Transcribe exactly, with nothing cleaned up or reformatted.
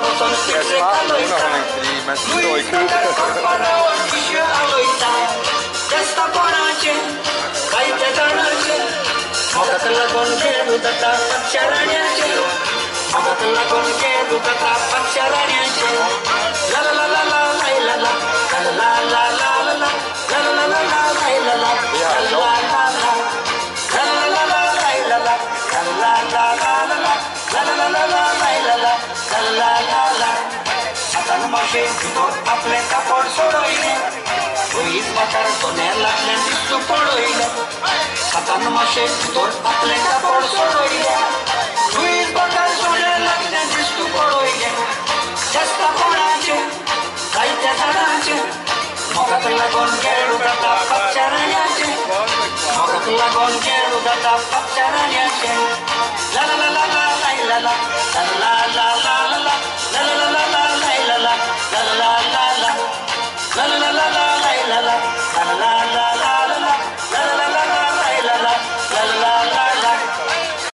Yes, Martin una con il clima, si doi Mogatla con che dutta pacciaraniace Mogatla con che dutta pacciaraniace La la la la la la la la la la la la la la la la la la la la आपले कापड सोडोइले भुईत बाकार सोन्याला दिसतो पडोइले हातान माशे भितर आपले कापड सोडोइले भुईत बाकार सोन्याला दिसतो पडोइले जास्त कोणाचे जायत्या झाडांचे मोगाक लागून खेळू जाता पक्षाराण्याचे मोगाक लागून खेळू जाता पक्षाराण्याचे ला ला ला ला